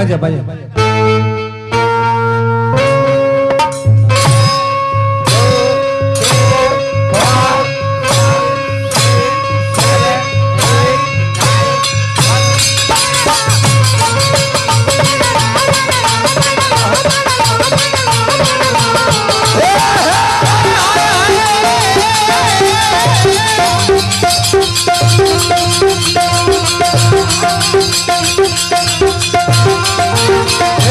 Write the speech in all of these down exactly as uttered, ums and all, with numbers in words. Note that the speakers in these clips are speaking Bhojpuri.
बाजा बाजा Oh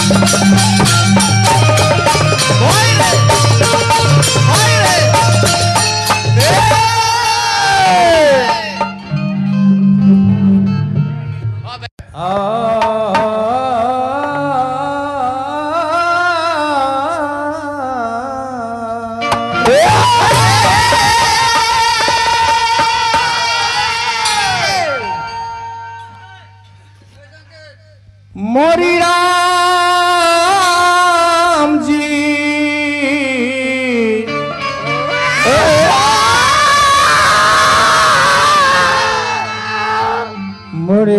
मोरी राम जी मोरी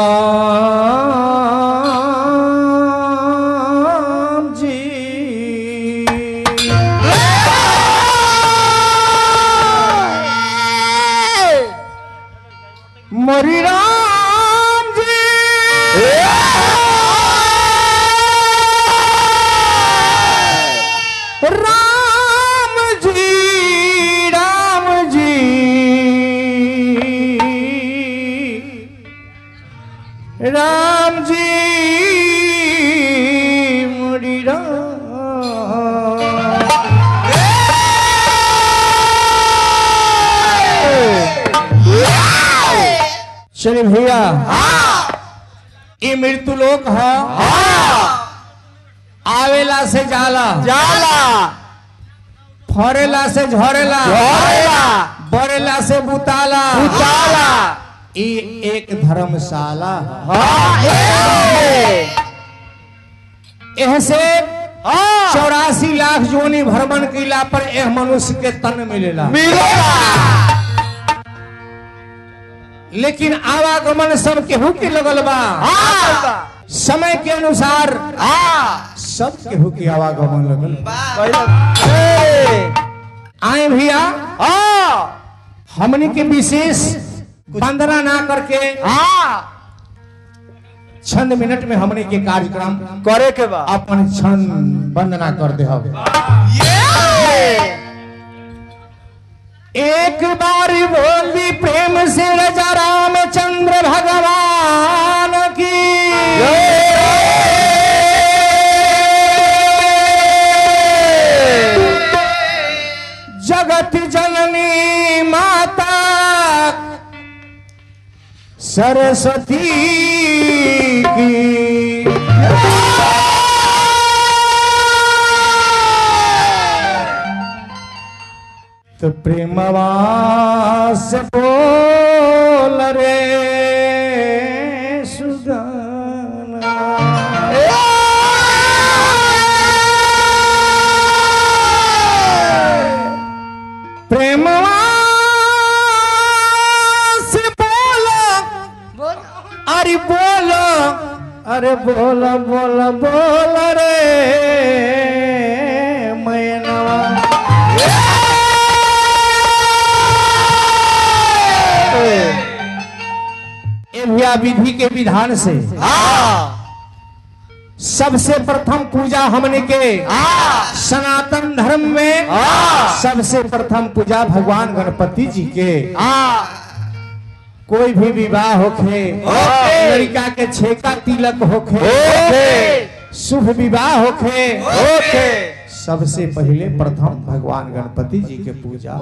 राम जी मोरी राम जी राम जी राम जी राम जी मोरी राम चलिए भैया ये मृत्यु लोक है आवेला से जाला जाला फरेला से झरेला झरेला बरेला से बुताला बुताला ये एक धर्मशाला ऐसे चौरासी लाख जोनी भ्रमण किला पर यह मनुष्य के तन मिलेला मिलेगा लेकिन आवागमन सब केहू के लगल बा समय के अनुसार सब केहू के आवागमन लगल आए भैया हमने के विशेष वंदना ना करके छंद मिनट में हमने के कार्यक्रम करे के बा अपन छंद वंदना कर दे हम एक बार बोली प्रेम से राजा रामचंद्र भगवान की जगत जननी माता सरस्वती की तो प्रेमवा से बोल रे सुदाना प्रेमवा से बोलो अरे बोलो अरे बोलो बोलो बोलो रे मैनवा भैया विधि के विधान से सबसे प्रथम पूजा हमने के सनातन धर्म में सबसे प्रथम पूजा भगवान गणपति जी के कोई भी विवाह होखे लड़का के छेका तिलक होखे शुभ विवाह होखे सबसे पहले प्रथम भगवान गणपति जी के पूजा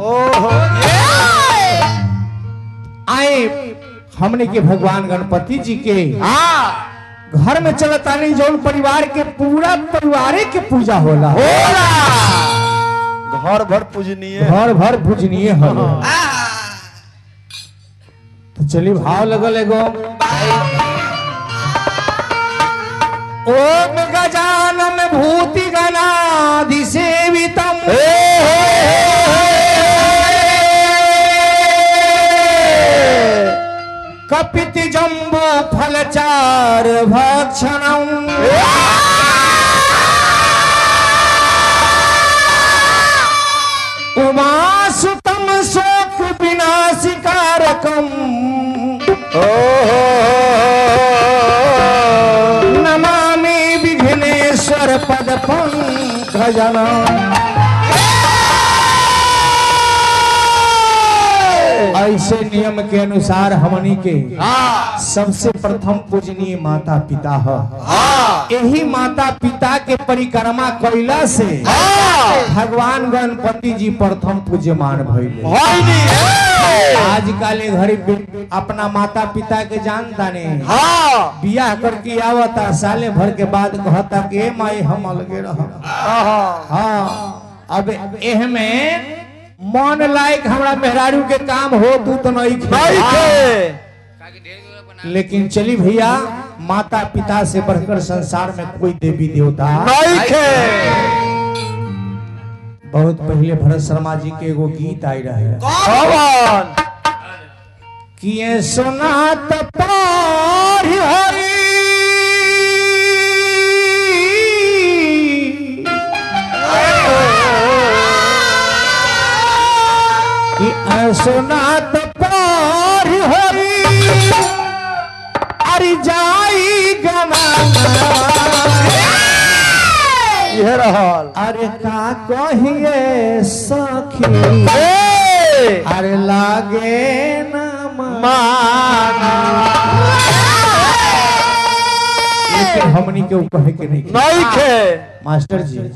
आए हमने के भगवान गणपति जी के घर में चलता नहीं जो परिवार के पूरा परिवार के पूजा होला घर भर पूजनीय घर भर पूजनीय होला तो चलिए भाव लगल एगो ओम गजानन भूति गणाधि सेवितम कपिति जम्बो फलचार भक्षणम उमासुतम शोक विनाशिकारकम नमामि विघ्नेश्वर पद पंकजनम ऐसे नियम के अनुसार हमनी के हाँ सबसे प्रथम पूजनीय माता पिता है। हाँ यही माता पिता के परिक्रमा कैला से हाँ भगवान गणपति जी प्रथम पूज्यमान भइले। होइनी आजकल ये घड़ी बे- अपना माता पिता के जानता नहीं हाँ बियाह करके आवता साले भर के बाद कहता कि ए माई हम अलगे रह। हाँ हाँ अब एह में मन लायक हमरा मेहरारू के काम हो तू तो नहीं नहीं खे। थे लेकिन चली भैया माता पिता से बढ़कर संसार में कोई देवी देवता नहीं थे बहुत पहले भरत शर्मा जी के एगो गीत आई रहे कौन किए सुना पार हरी कि सुना पार हरी अरे जाई गना ये रहल अरे का कहिए सखी ए अरे लागे न माना लेकिन हमनी के ऊ कहे के नहीं नहीं थे मास्टर जी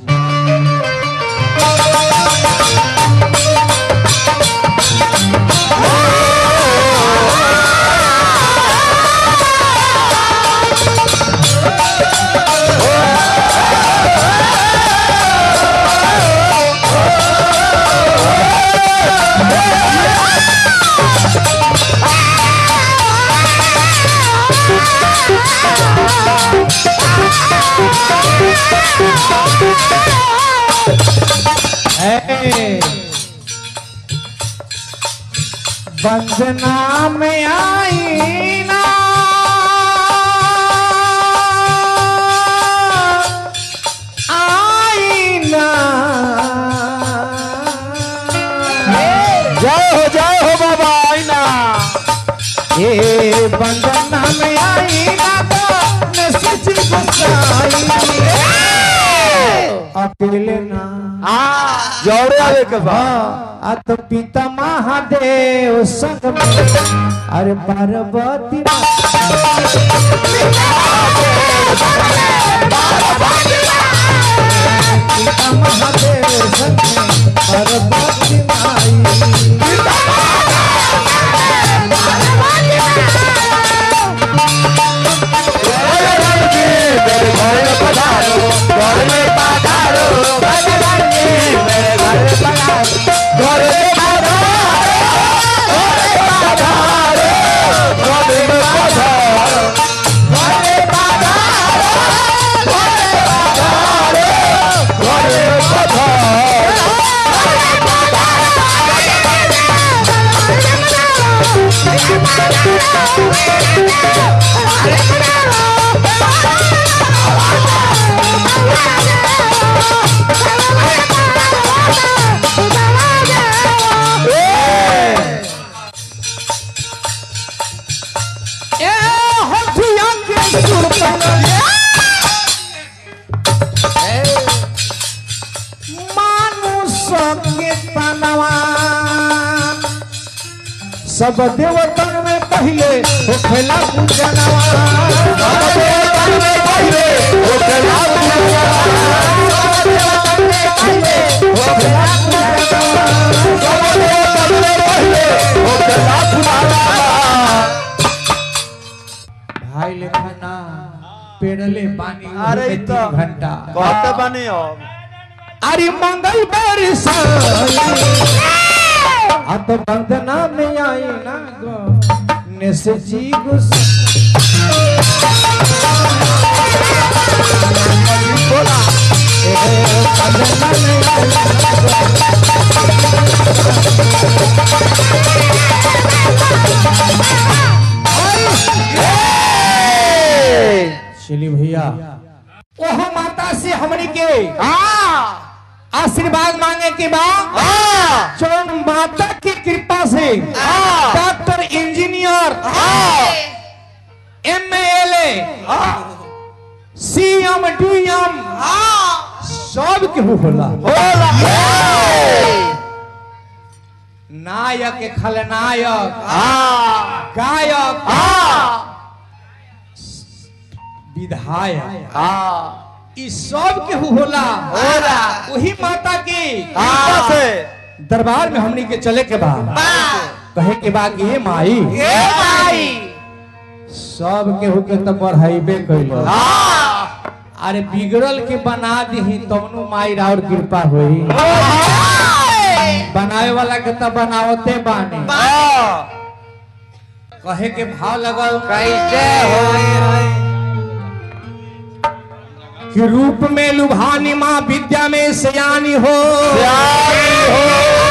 वंदना में आई ना आई ना जय हो जय हो बाबा आईना ये वंदना में आई ना तो न सच गुस्साई अकेले ना जोड़े आवे के बा अत पिता महादेव संग में अरे पार्वती पिता महादेव संग में पार्वती माई सब देवतन में पहले हो खेला पूजनवा सब देवतन में पहले हो खेला पूजनवा सब देवतन में पहले हो खेला पूजनवा सब देवतन में पहले हो खेला पूजनवा भाई लेखना पेड़ले पानी अरे उड़ते तो तीन घंटा कहते बनी अब अरे मंगल बरसाई अब वंदना में आई ना गो नेस जी गुस बोला ए वंदना में आई चली भैया ओह माता से हमनी के आशीर्वाद मांगे के बाद जो माता की कृपा से doctor engineer M L A C M D M सब के होला नायक खलनायक हाँ गायक हाँ विधायक हाँ ई सब के होला होला वही माता की हाँ से दरबार में हमनी के चले के बाद कहे के बाद ये माई ये भाई सब के होके तो बढ़ाइबे कैलो हाँ अरे बिगड़ल के बना दी तबनु माई और कृपा होई बनावे वाला के तो बनावते बानी हाँ कहे के भाव लगल कैसे हो कि रूप में लुभानी माँ विद्या में सयानी हो प्यारी हो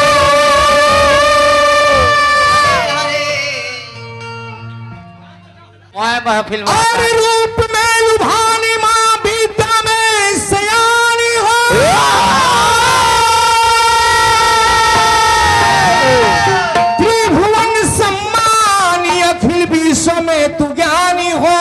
मैं महफिल में और रूप में लुभानी माँ विद्या में सयानी हो त्रिभुवन सम्मानी अखिल विश्व में तू ज्ञानी हो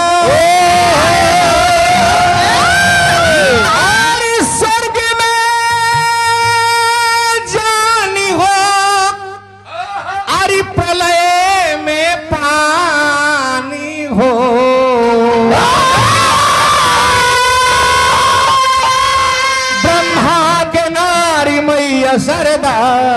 सरदा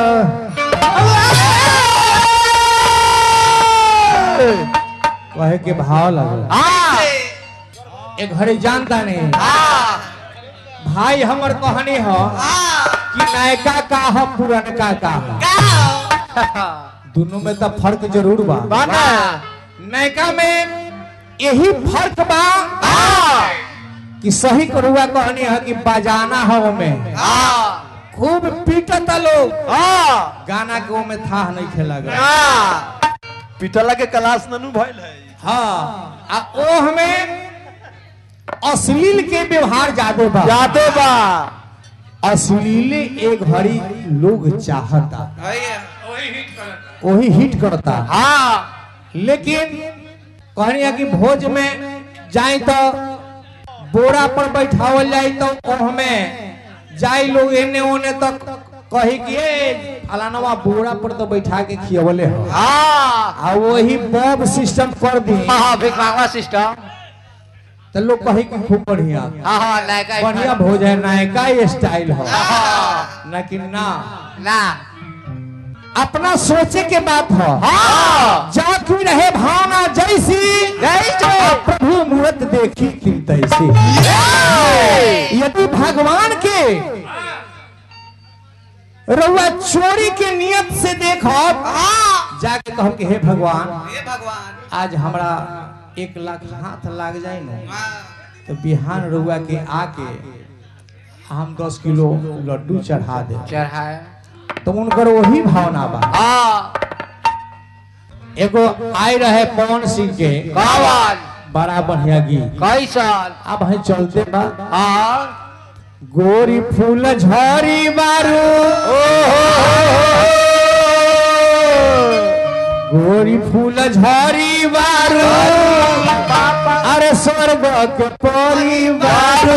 कहे के भाव लगल एक घड़ी जानता नहीं भाई हमर कहनी हो कि नयका का हो पुरनका का हो दोनों में तो फर्क जरूर बा नयका में यही फर्क बा कि सही करुआ कहनी है कि बजाना हो में खूब पीटता लोग गाना के वो में था नहीं खेला गया पिटला के क्लास ननु भइल है हाँ आ ओ हमें अश्लील के व्यवहार जादे बा जाते बा अश्लील एक घड़ी लोग चाहता वही हिट करता हाँ लेकिन कहनी कि भोज में जाए तो बोरा पर बैठावल जाए तो हमें जाई लोग एने ओने तक कही कि फलानवा बोरा पर तो बैठा के खियवले हो हाँ आ वही बॉब सिस्टम कर दी हाँ भिखमांगा सिस्टम तो लोग कही कि खूब बढ़िया हाँ हाँ नायका बढ़िया भोज है नायका स्टाइल हो लेकिन ना ना अपना सोचे के बात हो हाँ जाकी रहे भावना जैसी जैसे प्रभु मूर्त देखी तिल तैसी यदि भगवान के रउआ चोरी के नियत से देखो जाके कहो कि हे भगवान हे भगवान आज हमरा एक लाख हाथ लाग जाए ना तो बिहान रउआ के आके हम दस किलो लड्डू चढ़ा दे चढ़ाए तो उनकर वही भावना बा हाँ एगो आए रहे पवन सिंह के कौन बड़ा बढ़िया गीत कैसन अब है चलते बा हाँ गोरी फूल झरी बारू गोरी फूल झरी बारू अरे स्वर्ग के परी बारू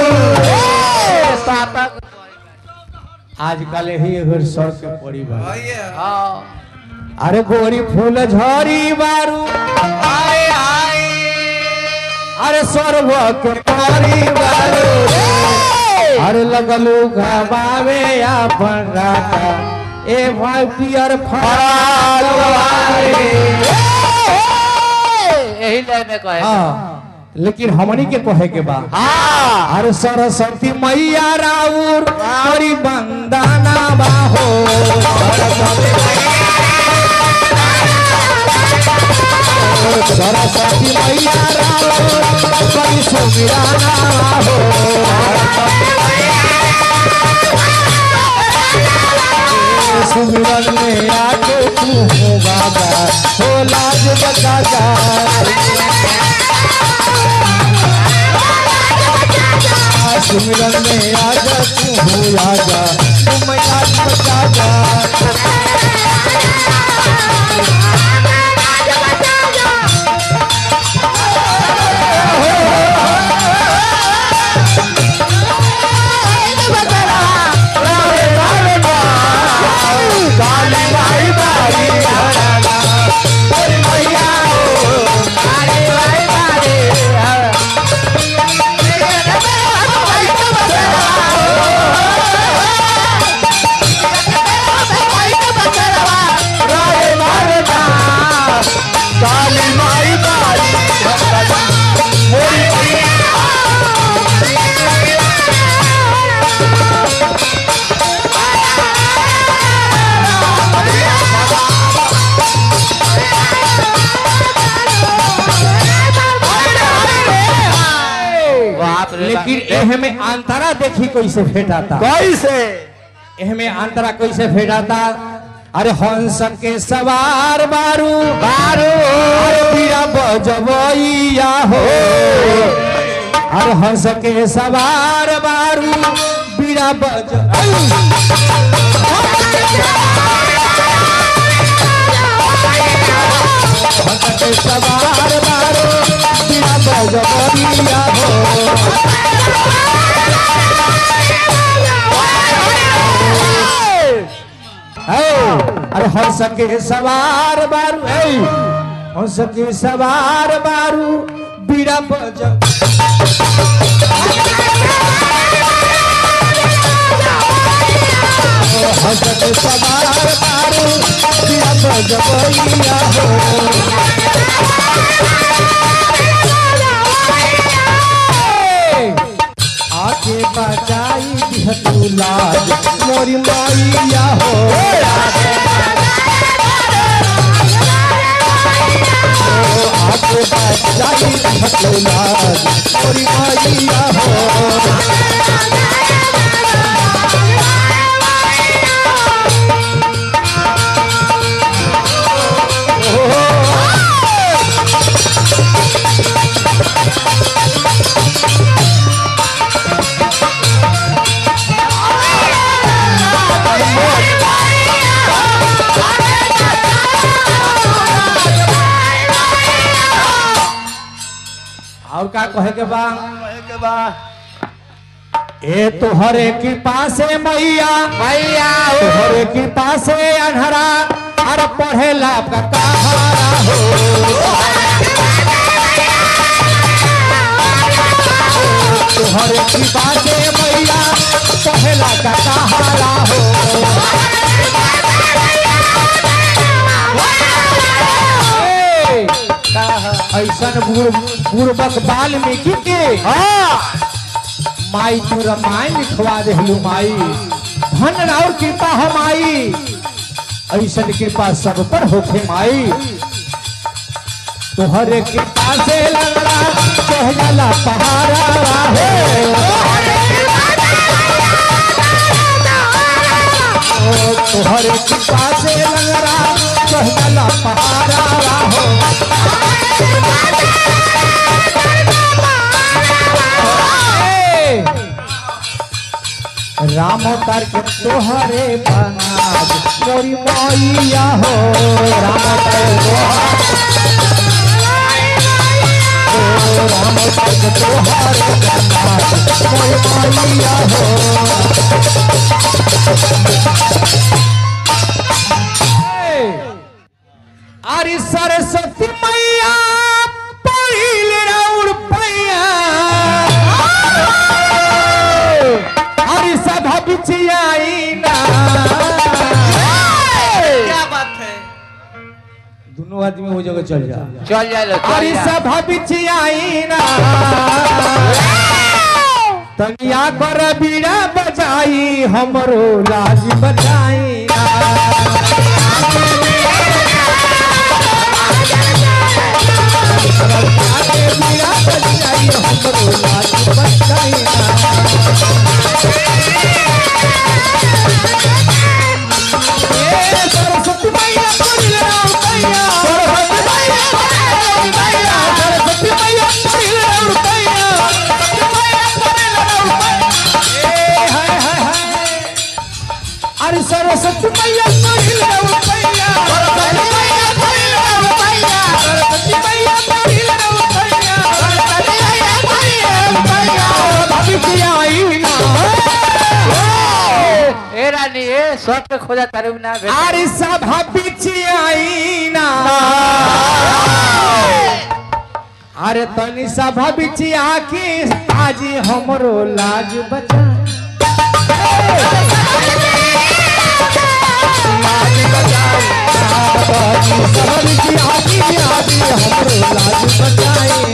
आजकल ही एगो स्वर्ग के परी बारू हाँ अरे गोरी फूल झरी बारू हाय हाय अरे स्वर्ग के परी बारू अरे लगलू घबावे अपन राता ए भाई पियर फराल यही लाइन में कहे हाँ लेकिन हमनी के कहे के बा हाँ अरे सरस्वती मैया राउर हरी बंदना बाहो सरस्वती मैया राउर हरी सुमिराना बाहो सुमिरन में आके तू हो बाबा हो लाज बचा जा सुमिरन में आजा तू हो आजा तू मैं लाज बचा जा काली भाई भाई एहमे अंतरा देखी कैसे भेटाता कैसे एहमे अंतरा कैसे भेटाता अरे हंस के सवार बारू बारू अरे बीरा बजबैया हो अरे हंस के सवार बारू बीरा बज हंस के सवार बारू बीरा बजबैया हो अरे हंस के सवार बारू हंस के सवार बारू बीड़ा बज हंस के सवार बारू बीड़ा बजबैया हो आके बचाई दिहतू लाज मोरी मैया हो आके बचाई दिहतू लाज मोरी मैया हो और का कहे के बा कहे के बा ए तोहरे कृपा से मैया मैया तोहरे कृपा से अनहरा अरे पढ़ेला का कहारा हो तोहरे कृपा से मैया पढ़ेला का कहारा हो ऐसा पूर्वक वाल्मीकि के माई तू रामायण लिखवा देलू माई धन और कृपा है माई ऐसा कृपा सब पर होखे माई तोहरे कृपा से लगड़ा चढ़ला पहाड़ा हो तोहरे कृपा से लगड़ा चढ़ला पहाड़ा हो राम तर्क तोहरे बनाज मोरी मैया हो राम तर्क राम तर्क तोहरे बनाज मोरी मैया हो अरे सरस्वती मैया पहिल राउर पैया अरे सभा बिछियाई ना क्या बात है दोनों आदमी वो जगह चल जा चल जा लो अरे सभा बिछियाई ना तनिया कर बीड़ा बजाई हमरो लाज बचाई ना बीड़ा बजाई हमरो लाज बचाई सरस्वती मैया सरस्वती मैया अरे सरस्वती मैया शॉर्ट पे खोजा तारे ना अरे सभा बिछियाई ना अरे तनी सभा बिछिया के आज हमरो लाज बचा लाज बचाई सभा बिछिया के आज हमरो लाज बचाई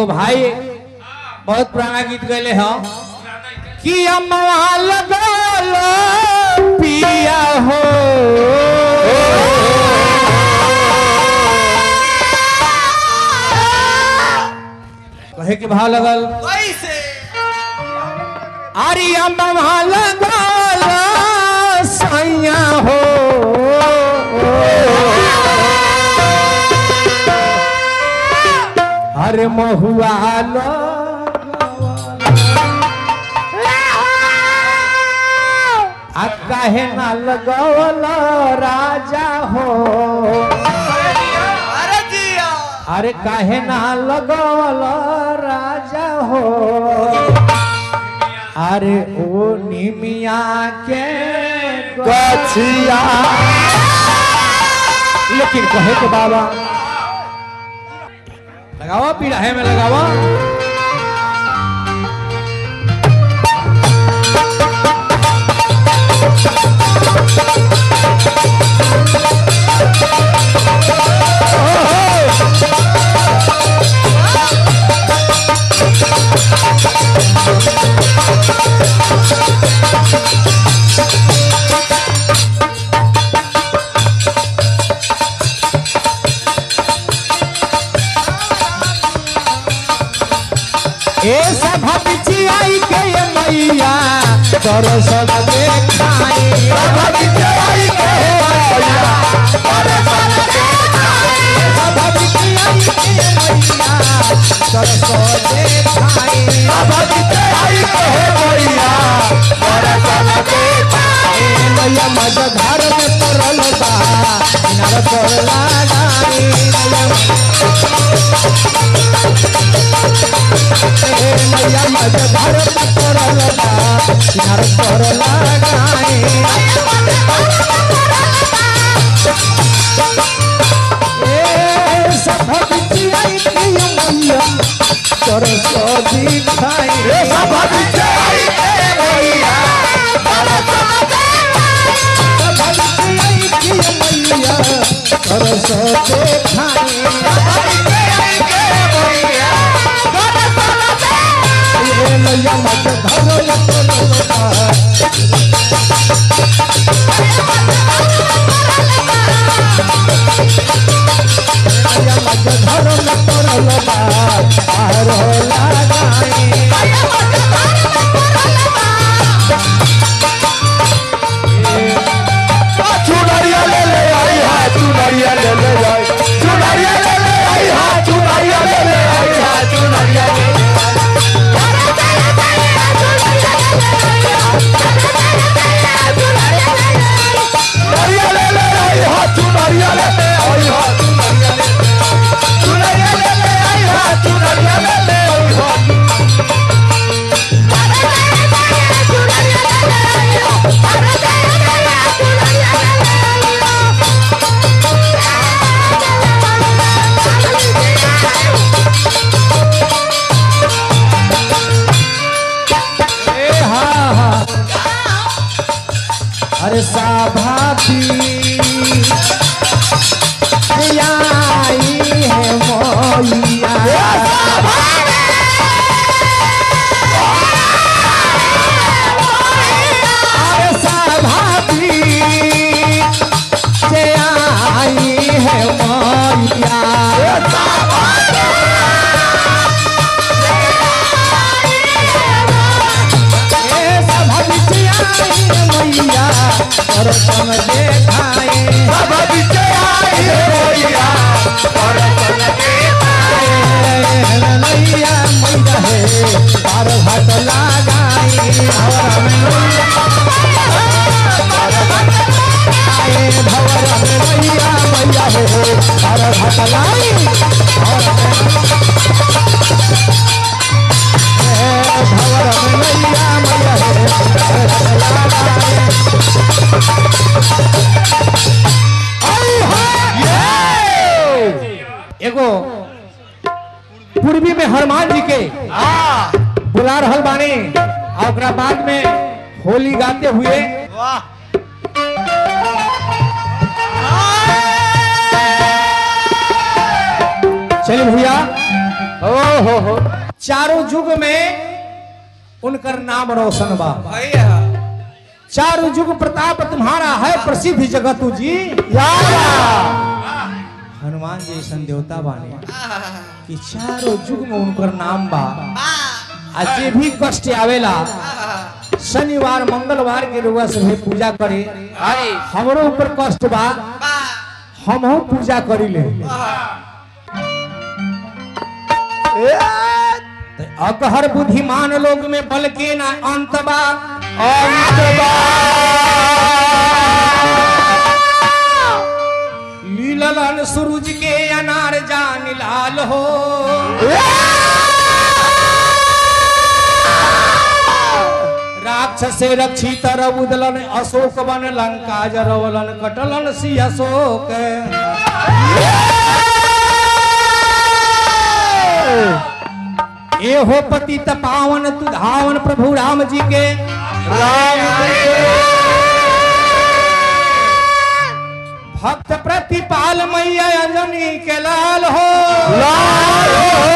एगो भाई बहुत पुराना गीत गए हो कि अम्मा लगल पिया हो कहे के भाव लगल कैसे अरे अम्मा लगल सैया हो अरे महुआ आ काहे ना लगवल राजा हो अरे जिया अरे काहे ना लगवल राजा हो अरे ओ निमिया के गछिया लेकिन कहे के बाबा लगावा पीढ़े में लगावा ऐसा भबिची आई के ये मैया दरसल देखाई भबिची आई के मैया दरसल देखाई भबिची आई के मैया दरसल देखाई भबिची आई के मैया दरसल देखाई मैया मज घर में परल बा किनार पर लगाई मैया मज घर में परल बा किनार पर लगाई ए सब बिटियाई के मैया सरस्वती दिखाई रे सब बिटियाई के मैया सब बिटियाई के मैया सरस्वती दिखाई मैया मज घर में परल बा मैया मज घर में परल बा आरो लगाई चुनरिया ले ले आई हा चुनरिया ले ले आई चुनरिया ले ले आई हा चुनरिया ले ले आई हा चुनरिया ले ले चुनरिया ले ले आई हा चुनरिया ले ले आई हा चुनरिया ले ले आई हा चुनरिया ले ले आई हा अरे साभाती आई है मोइया अरे साभाती आई है मोइया मैया दर्शन देखाए सब बिचाई मैया दर्शन देखाए मैया मैया है पार घाट लगाई भवर में मैया भवर में मैया मैया है पार घाट लाई भवर में मैया मैया है पार घाट लगाई एगो पूर्वी में हनुमान जी के बुला रहल बानी और ओकरा बाद में होली गाते हुए वाह चलिए भैया ओ हो हो चारों युग में उनकर नाम रोशन बा। भैया चारों युग प्रताप तुम्हारा है प्रसिद्ध जगतु जी यारा। हनुमान जी ऐसा देवता बाने कि चारों युग में उनकर नाम बा। आज जे भी कष्ट आवेला शनिवार मंगलवार के रुआ से पूजा करे। हाय हमरो ऊपर कष्ट बा हम हो पूजा करी ले। अकहर बुद्धिमान लोग में बल के ना अंत बा अंत बा। लीलन सूरज के अनार जान लाल हो। राक्षस से रक्षित रउदलन अशोक बन लंका जरवलन कटलन सी अशोक। ए हो पतित पावन तु धावन प्रभु राम जी के राम जी के भक्त प्रतिपाल मैया अंजनी के लाल हो लाल हो।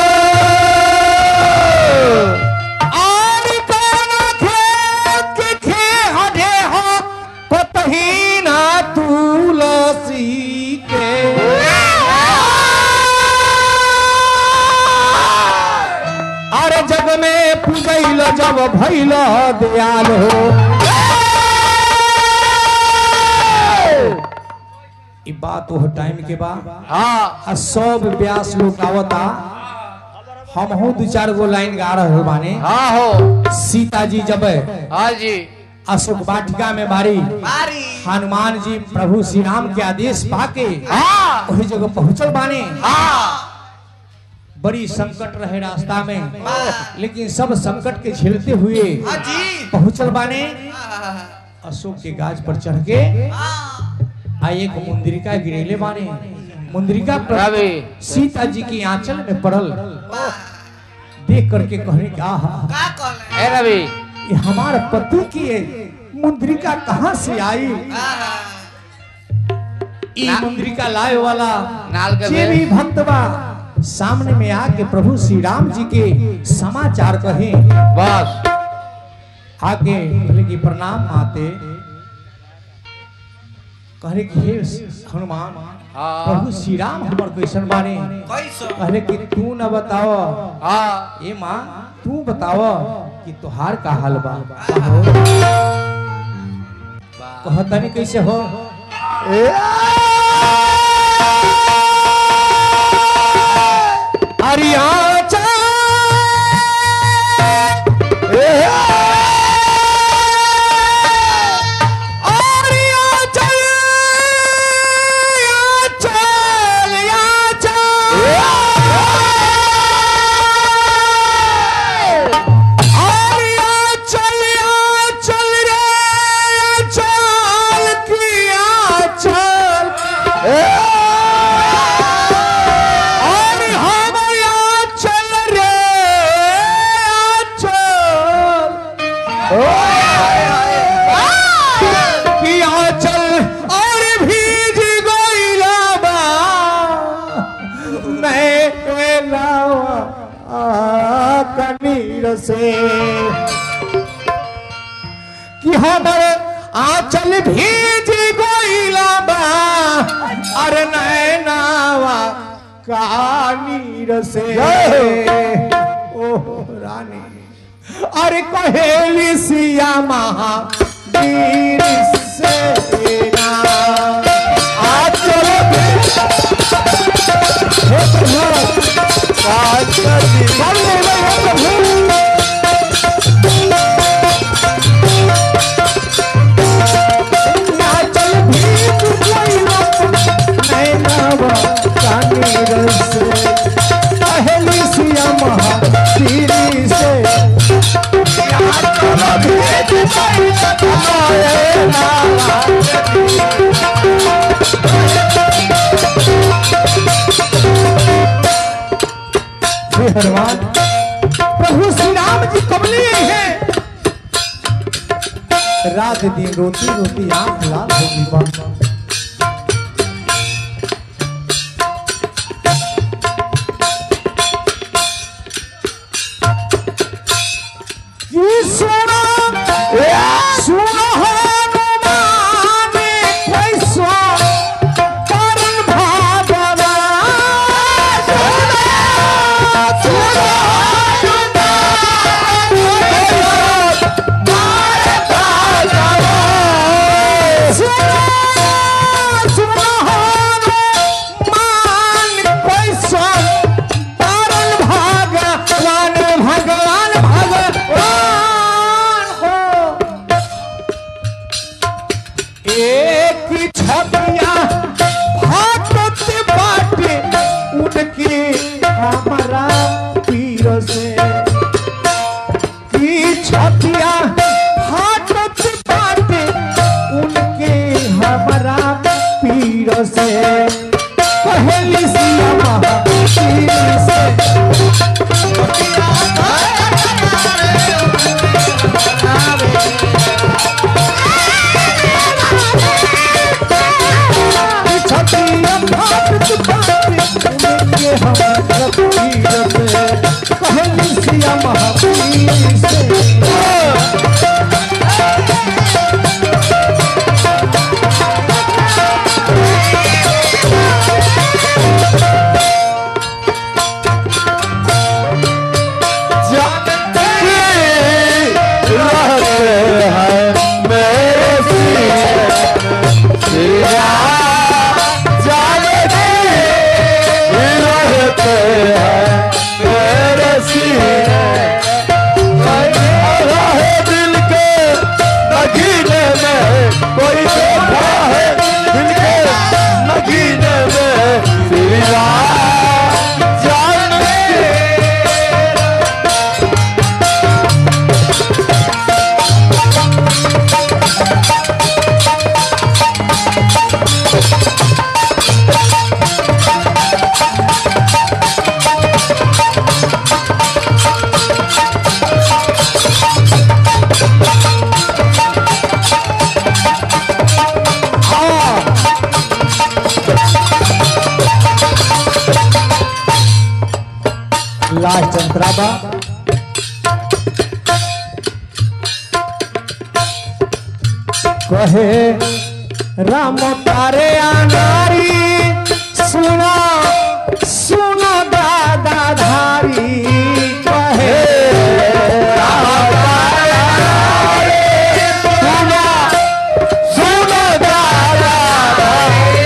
जग में पूजैल जब भैल दयाल हो। ई बात वो टाइम के बाद हाँ सब व्यास लोग आवता हम हो दो चार गो लाइन गा रहे बाने। हाँ हो सीता जी जब हाँ जी अशोक वाटिका में बारी बारी हनुमान जी प्रभु श्री राम के आदेश पाके हाँ वही जगह पहुंचल बाने। हाँ बड़ी संकट रहे रास्ता में लेकिन सब संकट के झेलते हुए हाँ जी पहुंचल बाने। अशोक के गाछ पर चढ़ के आ एक मुंद्रिका गिरेले बाने। मुंद्रिका पर सीता जी की आंचल में पड़ल देख करके कहने का का कहले ए रवि ये हमारे पति की मुंद्रिका कहाँ से आई। ई मुंद्रिका लाए वाला नाल के जे भी भक्त बा सामने में आके प्रभु श्री राम जी के समाचार कहे। बस आगे बोले कि प्रणाम माते कहले कि हे हनुमान हाँ प्रभु श्री राम हमर कैसन बाने। कैसो कहले कि तू न बताओ हाँ ए माँ तू बताओ कि तुहार का हाल बा। कहतनी कैसे हो अरियाचा से कि हमर आंचल भीज गइला बा अरे नैनावा कानीर से। ओह रानी अरे कहेली सिया महावीर से ना आंचल हे प्रभु आंचल हनुमान प्रभु श्री राम जी कमली है। रात दिन रोती रोती आंख लाल होगी बाबा। एक छबिया भागत बाटे उनके हमारा पीर से की छबिया भागत बाटे उनके हमारा पीर से पहली सिया महापीर से छतिया भागत बाटे उनके हमारा पीर से पहली सिया महापीर से लास्ट अंतराबा कहे राम तारे अनारी सुना सुना दादा धारी कहे राम तारे अनारी सुना सुना दादा धारी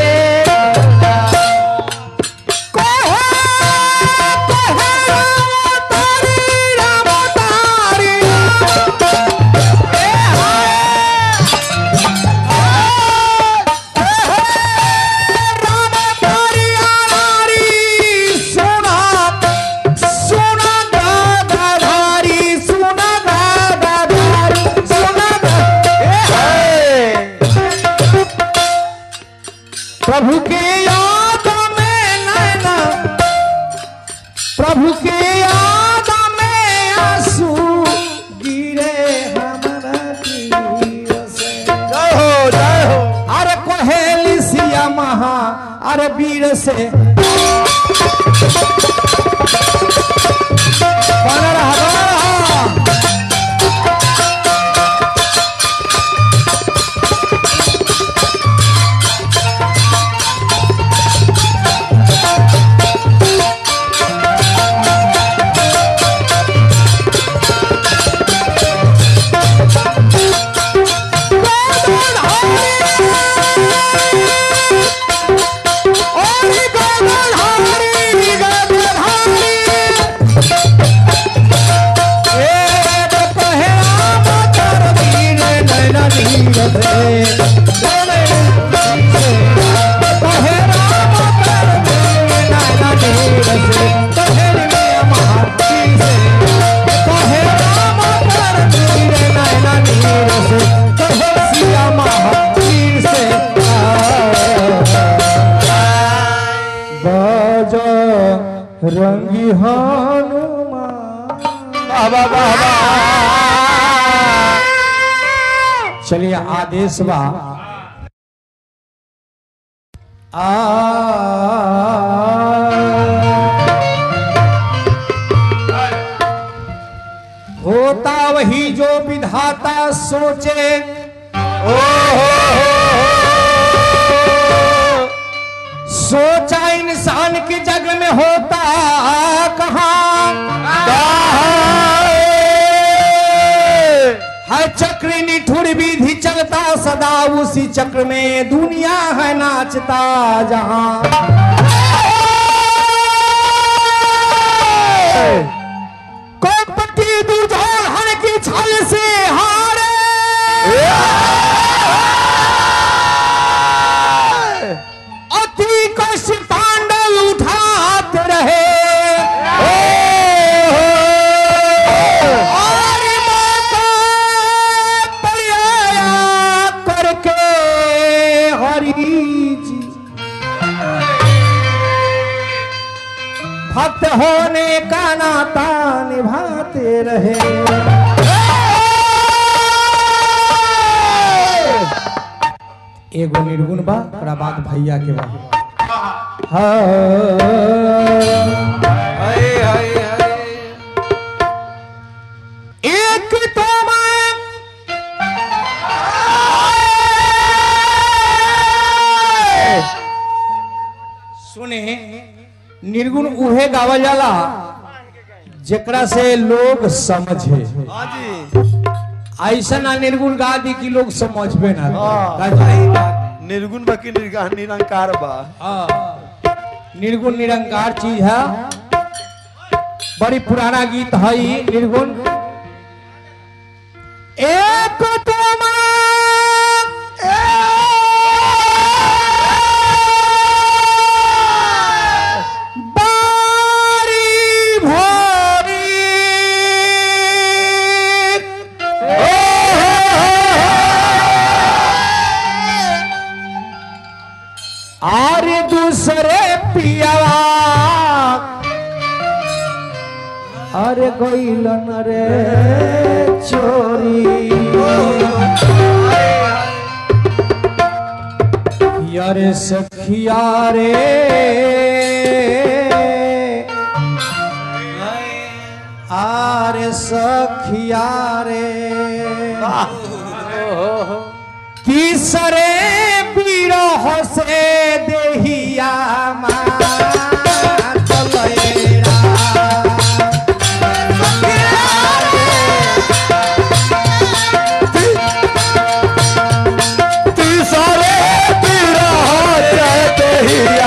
प्रभु के याद में नैना प्रभु के याद में आंसू गिरे हमारा तीर से जय हो जय हो अरे कोहेली सिया महा अरे वीर से बना रहा बना रहा रंगी हनुमान बाबा बाबा चलिए आदेश बा आ होता वही जो विधाता सोचे ओ सोचा इंसान के जग में होता कहाँ है चक्र निठुर विधि चलता सदा उसी चक्र में दुनिया है नाचता जहां कपटी दुर्जोर हर की छल से हारे नाते होने का नाता निभाते रहे। एगो निर्गुण बा, ओकरा बाद भैया के बा। हाँ हाय हाय हाय एक तो मैं सुने निर्गुण उहे गावल जाला जेकरा से लोग समझे। हाँ जी ऐसा ना निर्गुण गा दी कि लोग समझबे ना। हाँ। निर्गुण बाकी निर्गा निरंकार बा। हाँ। निर्गुण निरंकार चीज है, बड़ी पुराना गीत है निर्गुण। एक तो और दूसरे पियावा अरे गइलन रे चोरी। यारे सखिया रे आरे सखिया रे तीसरे बिरह से देहिया मातलेरा। तीसरे बिरह से देहिया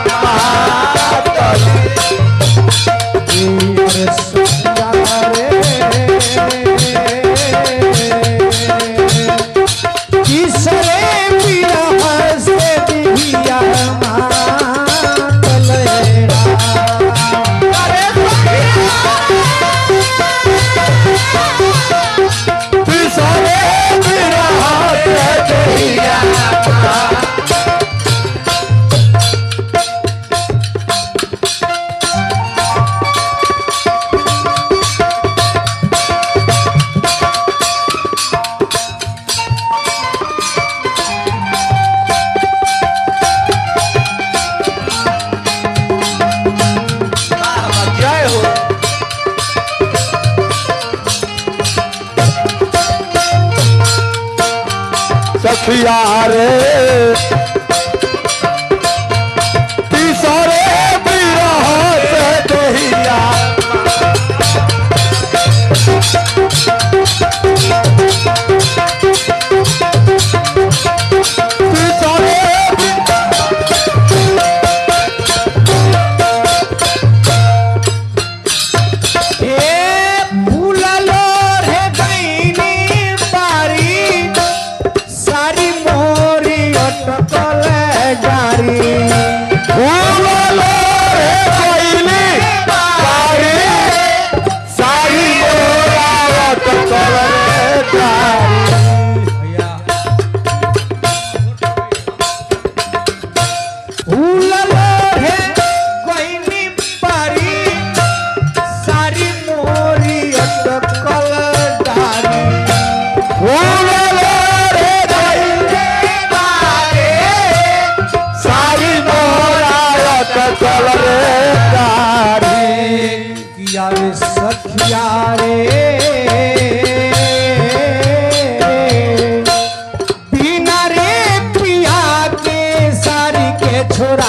सखिया रे तीसरे बिरह से देहिया सखिया रे बिना रे पिया के सारी के छोड़ा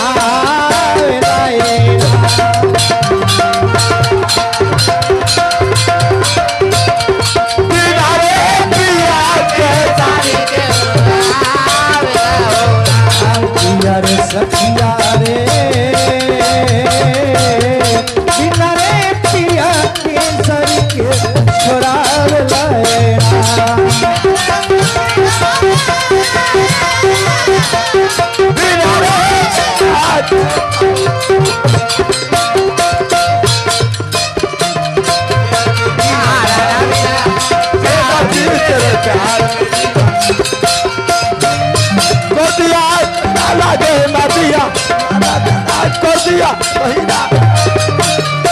बिना रे पिया के सारी के छोड़ा रे सखिया रे बिना रे पिया के सारी के छोड़ा दिया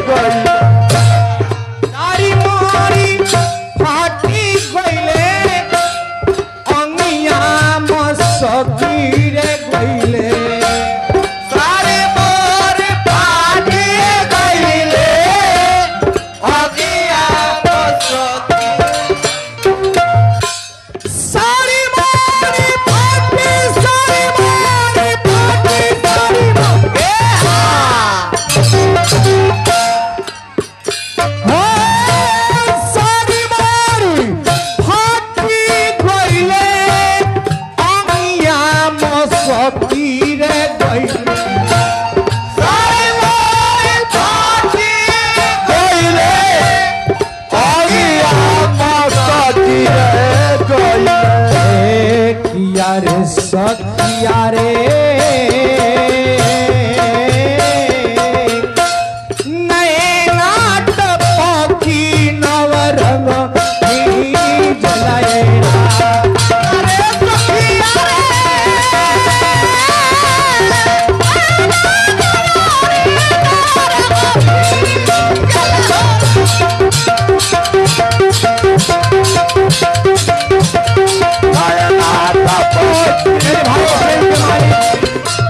गई सारी मोरी फाटी गईले अंगिया मसकी रे गईले सारे मोर फाटी गईले अगिया बसती सारी मोरी फाटी सारी मोरी फाटी सारी मोरी हो सारी मोरी फाटी गईले अंगिया मसकी रे गईले सारे मोर फाटी गईले अगिया बसती रे गईले किया रे सखिया रे नैना टपकी नवरंग जलाएरा अरे सखिया मेरे भाई प्रेम के मालिक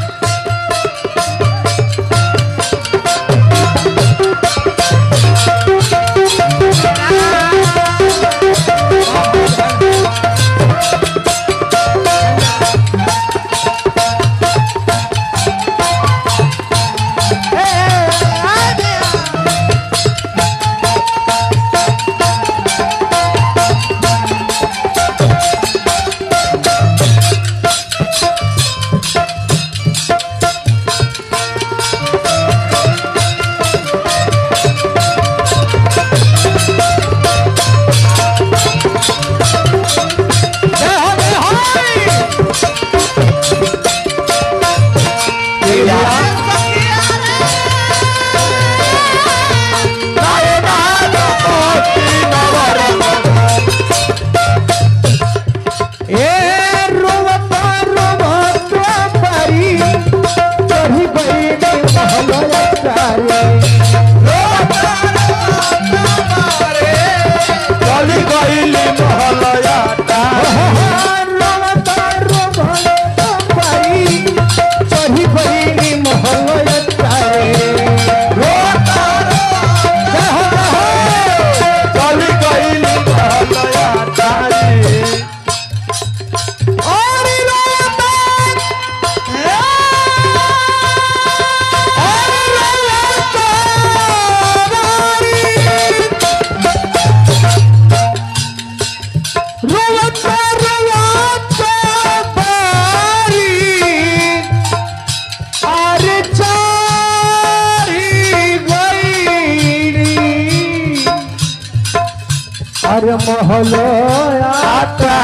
महलो आता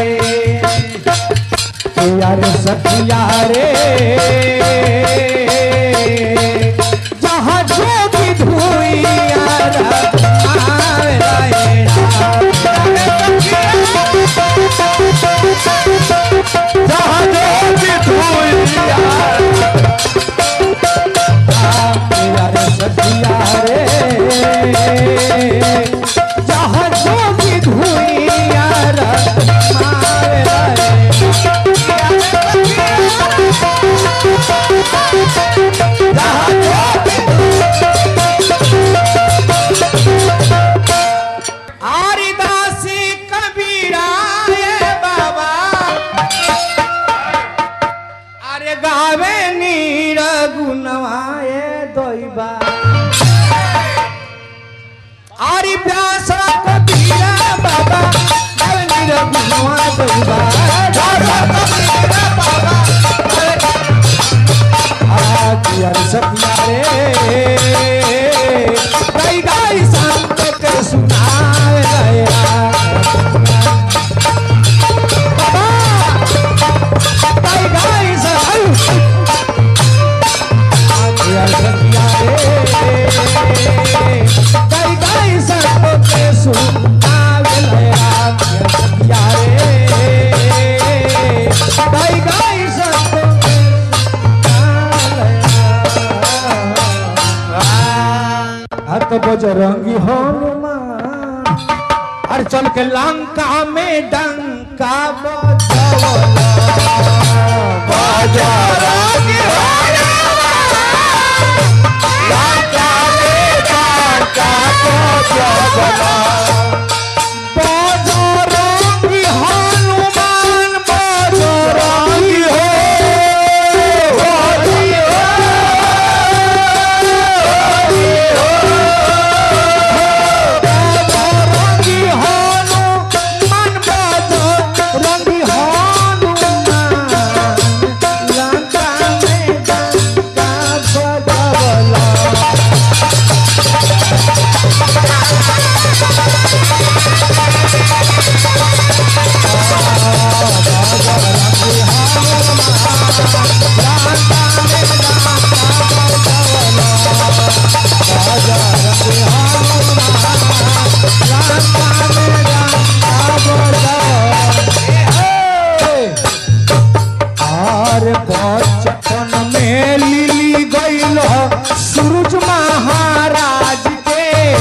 यार सखिया रे जहाँ जो भी धुई यार जहाँ जो भी धुई यार सखिया रे जहाँ जो भी धुई यार हरिदासी कबीरा ये बाबा अरे गावे नीर गुनवाए दोइबा आरी प्यास कबीरा बाबा गावे नीर गुनवाए दोइबा कबीरा बाबा आ किया सखिया रे गाई गाई संत के सुनाए गया बाबा गाई गाई संत किया सखिया रे गाई गाई संत के सुनाए गया सखिया रे गाई गाई संत के सुनाए गया हत बजरंगी हनुमान और चल के लंका में डंका बजवला बजरंगी लंका में डंका बजवला बजरंगी हनुमान बजरंगी हो बचपन में लिली गईल सूरज महाराज के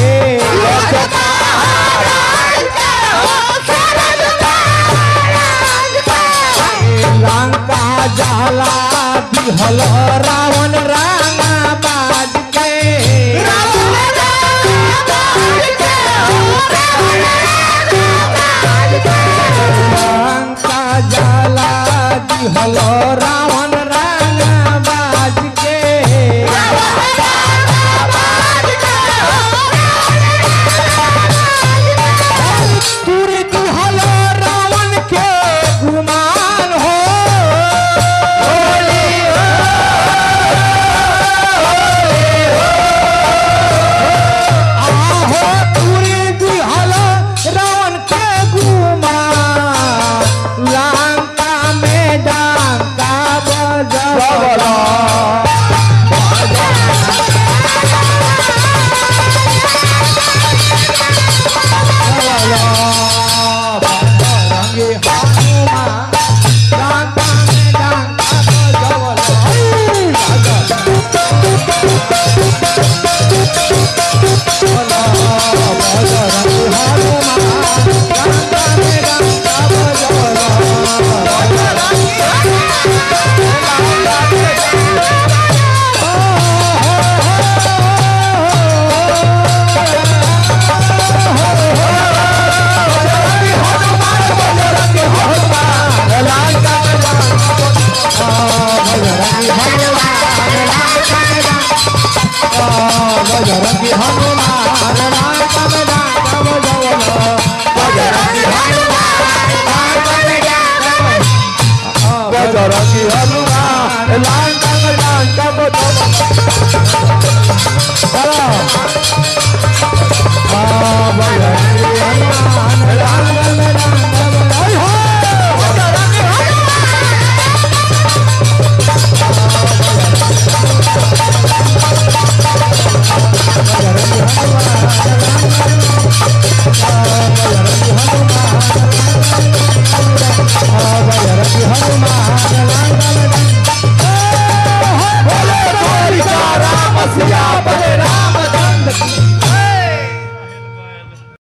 लंका जाला दिहल रावण राणा बाज के लंका जाला दिहल रावण राणा बाज के तुरी दिहल रावण के गुमान हो आहो तुरी दिहल रावण के गुमान लंका में डंका बजवला बजरंगी हनुमान लंका में डंका बजवला बजरंगी हनुमान लंका में डंका बजवला बजरंगी हनुमान लंका में डंका बजवला बजरंगी बजरंगी हनुमान लंका में डंका बजवला।